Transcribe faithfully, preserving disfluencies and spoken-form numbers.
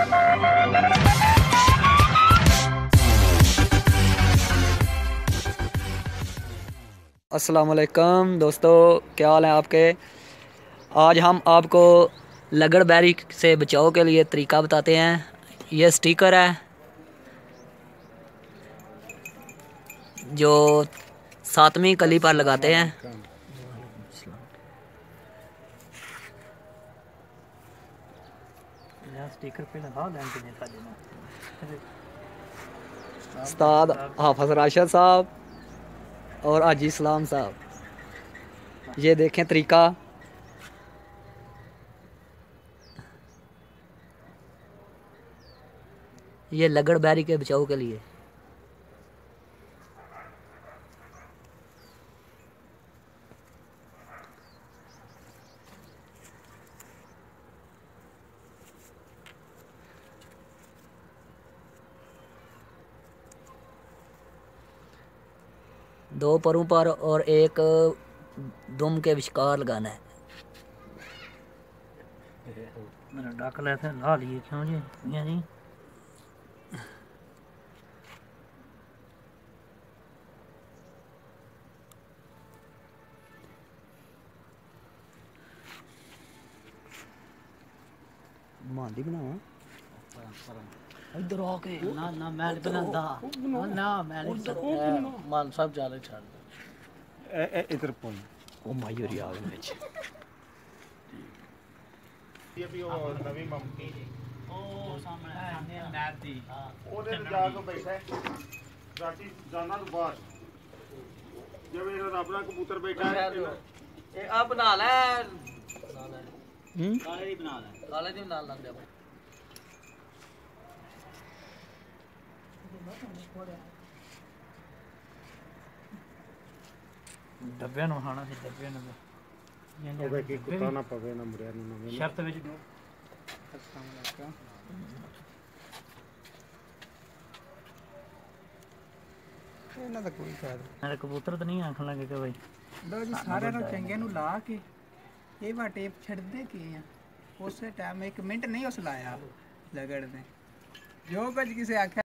अस्सलाम वालेकुम दोस्तों, क्या हाल है आपके। आज हम आपको लगड़ बैरी से बचाव के लिए तरीका बताते हैं। ये स्टिकर है जो सातवीं कली पर लगाते हैं। स्टिकर पे लगा उस्ताद हाफिज राशिद साहब और हाजी इस्लाम साहब, ये देखें तरीका। ये लगड़ बैरी के बचाव के लिए। दो परों पर और एक दुम के विचकार लगाना है। मेरा डक लेते ला लिए क्यों जी जी मांदी बनावा इधर आके ना ना मैं नहीं बनाता ना मैं नहीं मान सब जाले छाड़ दे ए ए इधर पहुंच ओ माई और यार विच ये भी वो नवी मम्मी ओ सामने नैब दी ओदे जा के बैठा है राती जाना तो बाद जब ये रब का कबूतर बैठा है ए अब बना ले हम्म काले दी बना ले काले दी बना लग जा डब्बे नु खाना सी डब्बे नु ओबे की कुत्ता ना पवे ना मुड़िया ना शर्त विच ਇਹਨਾਂ ਦਾ ਕੋਈ ਫਾਇਦਾ मेरे कबूतर तो नहीं आखन लगे कि भाई ਲੋ ਜੀ ਸਾਰਿਆਂ ਨੂੰ ਚੰਗੇ ਨੂੰ ਲਾ ਕੇ ਇਹ ਵਾ ਟੇਪ ਛੱਡਦੇ ਕੀ ਆ ਉਸੇ ਟਾਈਮ ਇੱਕ ਮਿੰਟ ਨਹੀਂ ਉਸ ਲਾਇਆ ਲਗੜ ਨੇ ਜੋ ਕੁਝ ਕਿਸੇ ਆਖਿਆ